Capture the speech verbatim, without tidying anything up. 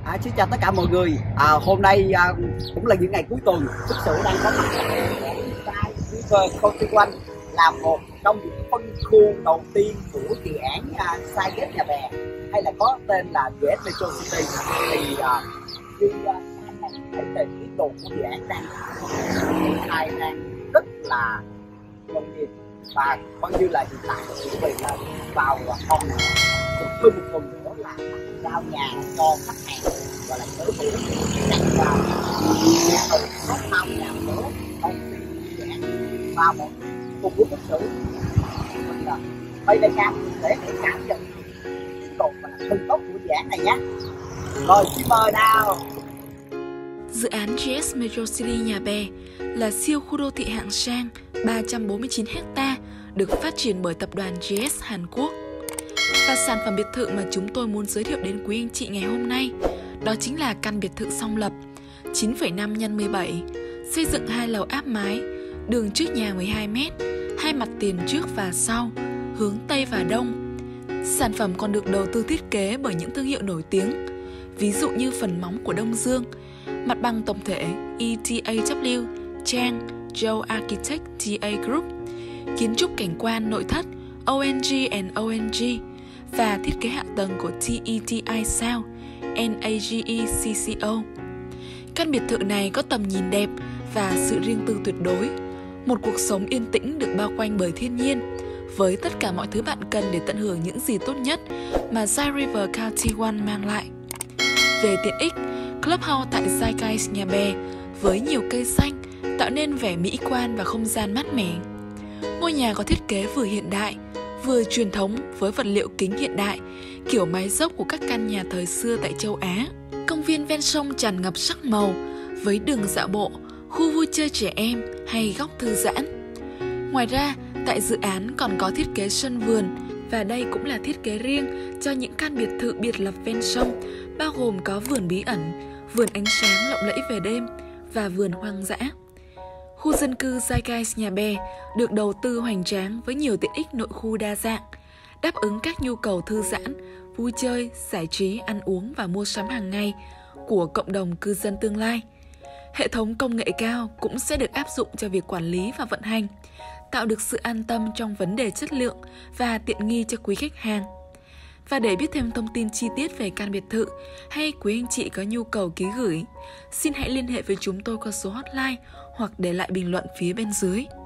À, xin chào tất cả mọi người. À, hôm nay à, cũng là những ngày cuối tuần. Thực sự đang có mặt tại River County One là một trong những phân khu đầu tiên của dự án à, Sky Nhà Bè, hay là có tên là giê ét Metro City. Thì à, như à, anh này thấy về ý đồ của dự án đang khai đang rất là công nghiệp và coi như là hiện tại chuẩn bị là vào công hơn một phần nữa là giao nhà cho khách hàng và là sở hữu đặt vào nhà đầu có năm nhà nữa công ty dự án và một cùng với thực sự mình là bây giờ nha để để cảm nhận độ và thần tốc của dự án này nhé. Rồi xin mời nào. Dự án giê ét Metro City Nhà Bè là siêu khu đô thị hạng sang ba trăm bốn mươi chín héc ta được phát triển bởi tập đoàn giê ét Hàn Quốc. Và sản phẩm biệt thự mà chúng tôi muốn giới thiệu đến quý anh chị ngày hôm nay đó chính là căn biệt thự song lập chín phẩy năm nhân mười bảy, xây dựng hai lầu áp mái, đường trước nhà mười hai mét, hai mặt tiền trước và sau, hướng Tây và Đông. Sản phẩm còn được đầu tư thiết kế bởi những thương hiệu nổi tiếng, ví dụ như phần móng của Đông Dương, mặt bằng tổng thể e tê a vê, Chang, Joe Architect tê a Group, kiến trúc cảnh quan nội thất o en giê and o en giê và thiết kế hạ tầng của tê e tê i South, en a giê e xê xê o. Căn biệt thự này có tầm nhìn đẹp và sự riêng tư tuyệt đối, một cuộc sống yên tĩnh được bao quanh bởi thiên nhiên, với tất cả mọi thứ bạn cần để tận hưởng những gì tốt nhất mà Zai River County One mang lại. Về tiện ích, Clubhouse tại Zeitgeist Nhà Bè với nhiều cây xanh tạo nên vẻ mỹ quan và không gian mát mẻ. Ngôi nhà có thiết kế vừa hiện đại, vừa truyền thống với vật liệu kính hiện đại, kiểu mái dốc của các căn nhà thời xưa tại châu Á. Công viên ven sông tràn ngập sắc màu với đường dạo bộ, khu vui chơi trẻ em hay góc thư giãn. Ngoài ra, tại dự án còn có thiết kế sân vườn và đây cũng là thiết kế riêng cho những căn biệt thự biệt lập ven sông, bao gồm có vườn bí ẩn, vườn ánh sáng lộng lẫy về đêm và vườn hoang dã. Khu dân cư Zeitgeist Nhà Bè được đầu tư hoành tráng với nhiều tiện ích nội khu đa dạng, đáp ứng các nhu cầu thư giãn, vui chơi, giải trí, ăn uống và mua sắm hàng ngày của cộng đồng cư dân tương lai. Hệ thống công nghệ cao cũng sẽ được áp dụng cho việc quản lý và vận hành, tạo được sự an tâm trong vấn đề chất lượng và tiện nghi cho quý khách hàng. Và để biết thêm thông tin chi tiết về căn biệt thự hay quý anh chị có nhu cầu ký gửi, xin hãy liên hệ với chúng tôi qua số hotline hoặc để lại bình luận phía bên dưới.